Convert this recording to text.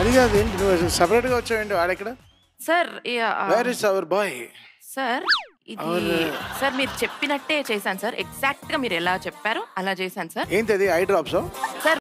అది కాదు ఏంటి నువ్వు సెపరేట్ గా వచ్చావేంటి వాడెక్కడ sir where is our boy sir ఇది సార్ మీరు చెప్పినట్టే చేశాను సార్ ఎగ్జాక్ట్ గా మీరు ఎలా చెప్పారో అలా చేశాను సార్ ఏంటి అది ఐ డ్రాప్స్ సార్